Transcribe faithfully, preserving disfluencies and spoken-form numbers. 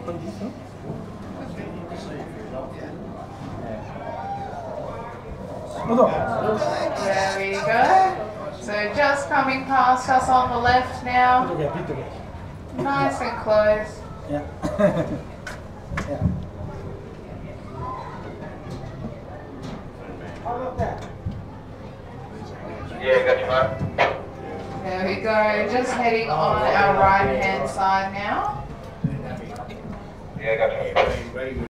There we go. So just coming past us on the left now. Nice and close. Yeah. Yeah. How about that? Yeah, got you, man. There we go. Just heading on our right hand side now. Yeah, got you.